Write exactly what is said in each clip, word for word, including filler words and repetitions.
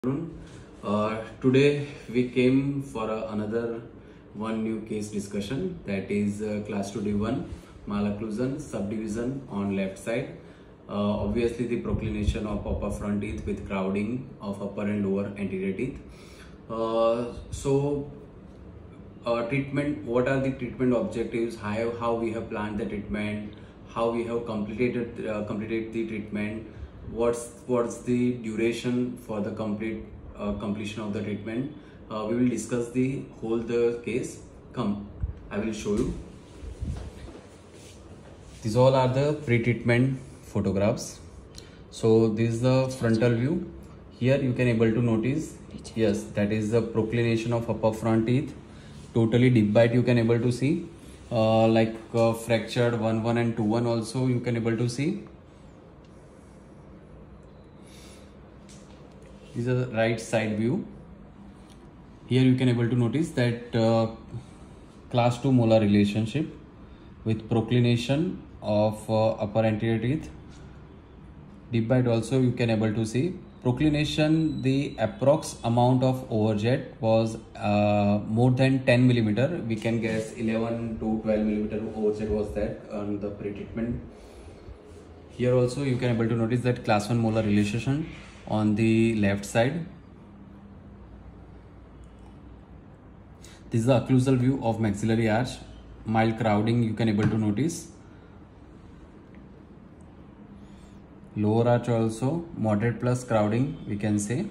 Uh, today we came for uh, another one new case discussion, that is uh, class two D one malocclusion subdivision on left side. Uh, obviously the proclination of upper front teeth with crowding of upper and lower anterior teeth. Uh, so uh, treatment, what are the treatment objectives, how, how we have planned the treatment, how we have completed uh, completed the treatment, what's what's the duration for the complete uh, completion of the treatment. Uh, we will discuss the whole the case. Come, I will show you. These all are the pre-treatment photographs. So this is the frontal view. Here you can able to notice, yes, that is the proclination of upper front teeth, totally deep bite you can able to see. Uh, like uh, fractured one one and two one also you can able to see. This is the right side view. Here you can able to notice that uh, class two molar relationship with proclination of uh, upper anterior teeth. Deep bite also you can able to see. Proclination, the approx amount of overjet was uh, more than ten millimeter. We can guess eleven to twelve millimeter overjet was that on the pre-treatment. Here also you can able to notice that class one molar relaxation on the left side. This is the occlusal view of maxillary arch. Mild crowding you can able to notice. Lower arch also moderate plus crowding we can say.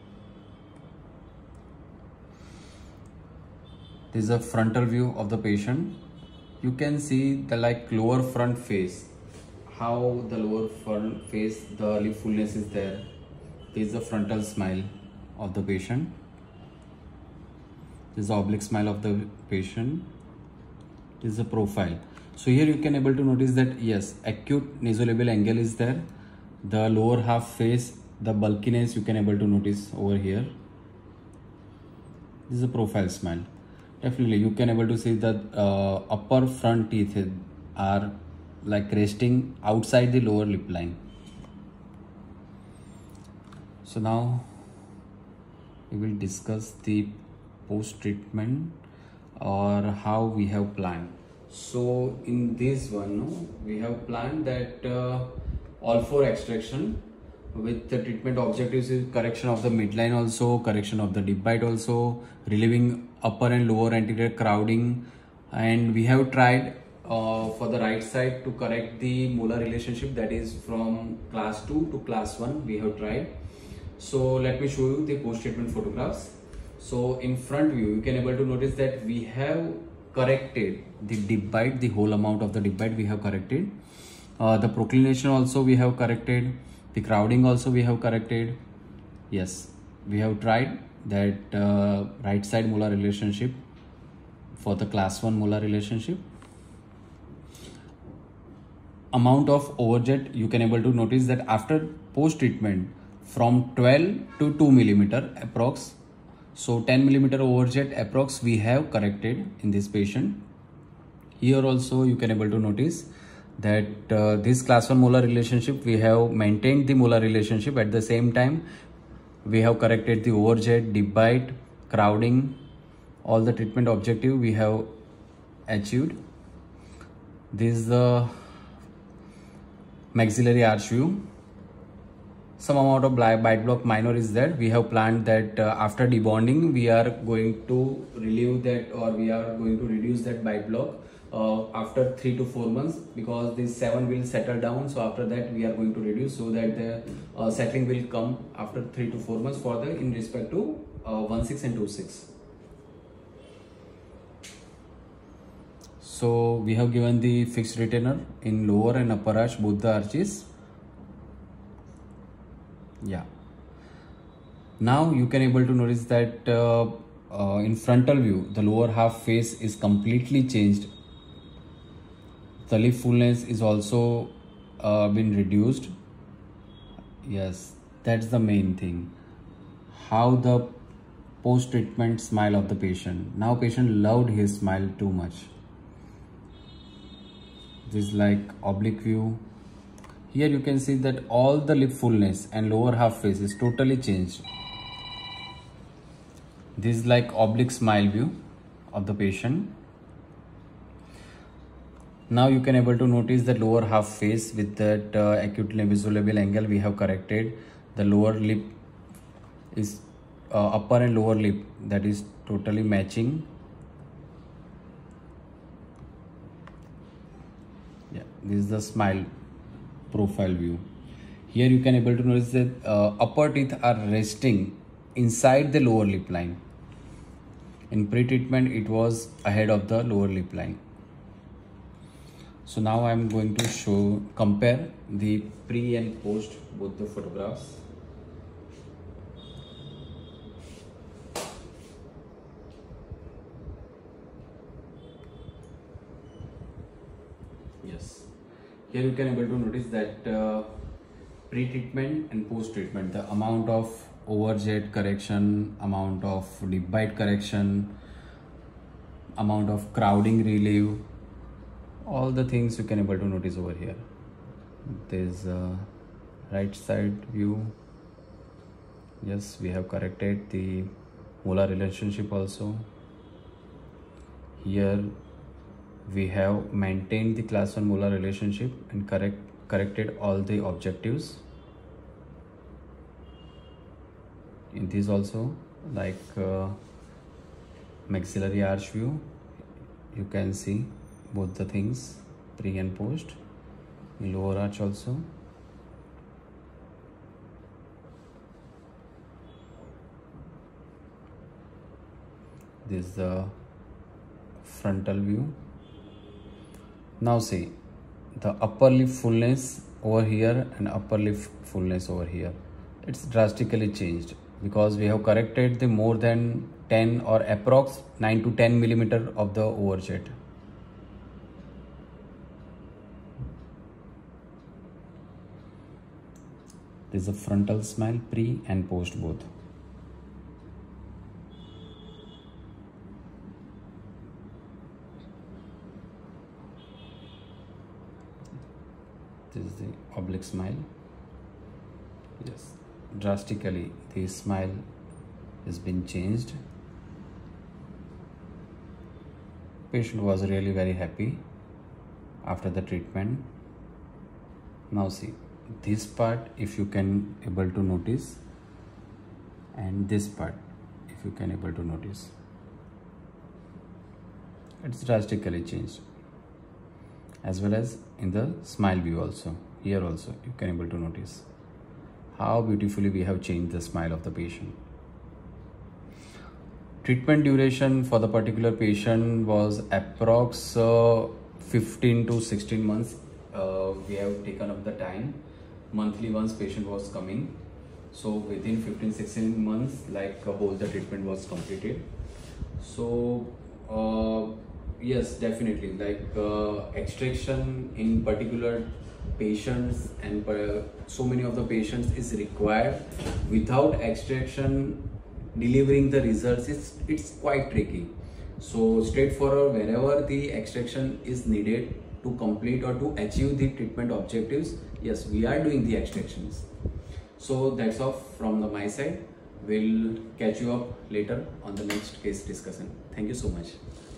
This is a frontal view of the patient. You can see the like lower front face, how the lower front face, the lip fullness is there. This is the frontal smile of the patient. This is the oblique smile of the patient. This is the profile. So here you can able to notice that yes, acute nasolabial angle is there. The lower half face, the bulkiness you can able to notice over here. This is a profile smile. Definitely you can able to see that uh, upper front teeth are like resting outside the lower lip line. So now we will discuss the post treatment or how we have planned. So in this one, no, we have planned that uh, all four extraction with the treatment objectives is correction of the midline also, correction of the deep bite also, relieving upper and lower anterior crowding, and we have tried uh, for the right side to correct the molar relationship, that is from class two to class one we have tried. So let me show you the post treatment photographs. So in front view you can able to notice that we have corrected the deep bite, the whole amount of the deep bite we have corrected. Uh, the proclination also we have corrected, the crowding also we have corrected. Yes, we have tried that uh, right side molar relationship for the class one molar relationship. Amount of overjet you can able to notice that after post treatment from twelve to two millimeter approx. So ten millimeter overjet approx we have corrected in this patient. Here also you can able to notice that uh, this class one molar relationship we have maintained the molar relationship, at the same time we have corrected the overjet, deep bite, crowding, all the treatment objective we have achieved. This is the maxillary arch view. Some amount of bite block minor is there. We have planned that uh, after debonding we are going to relieve that, or we are going to reduce that bite block uh, after three to four months, because this seven will settle down. So after that we are going to reduce, so that the uh, settling will come after three to four months for the in respect to uh, one six and two six. So we have given the fixed retainer in lower and upper arch, both the arches. Yeah. Now you can able to notice that uh, uh, in frontal view the lower half face is completely changed. The lip fullness is also uh, been reduced. Yes, that's the main thing. How the post treatment smile of the patient. Now patient loved his smile too much. This is like oblique view. Here you can see that all the lip fullness and lower half face is totally changed. This is like oblique smile view of the patient. Now you can able to notice the lower half face with that uh, acutely visible angle. We have corrected the lower lip is uh, upper and lower lip, that is totally matching. Yeah, this is the smile profile view. Here you can able to notice that uh, upper teeth are resting inside the lower lip line. In pre-treatment it was ahead of the lower lip line. So now I am going to show, compare the pre and post both the photographs. Yes, here you can able to notice that uh, pre-treatment and post-treatment, the amount of overjet correction, amount of lip bite correction, amount of crowding relief, all the things you can able to notice over here. There's a right side view. Yes, we have corrected the molar relationship also. Here we have maintained the class one molar relationship and correct corrected all the objectives. In this also, like uh, maxillary arch view, you can see both the things, pre and post. Lower arch also. This is the frontal view. Now see the upper lip fullness over here and upper lip fullness over here. It's drastically changed because we have corrected the more than ten or approx nine to ten millimeter of the overjet. This is a frontal smile, pre and post both. This is the oblique smile. Yes, drastically the smile has been changed. Patient was really very happy after the treatment. Now see this part, if you can able to notice, and this part if you can able to notice, it's drastically changed. As well as in the smile view also, here also you can able to notice how beautifully we have changed the smile of the patient. Treatment duration for the particular patient was approx uh, fifteen to sixteen months. Uh, we have taken up the time. Monthly once patient was coming, so within fifteen sixteen months, like uh, whole the treatment was completed. So uh, yes, definitely, like uh, extraction in particular patients and uh, so many of the patients is required. Without extraction delivering the results, it's, it's quite tricky. So straightforward, whenever the extraction is needed to complete or to achieve the treatment objectives, yes, we are doing the extractions. So that's all from the my side. We'll catch you up later on the next case discussion. Thank you so much.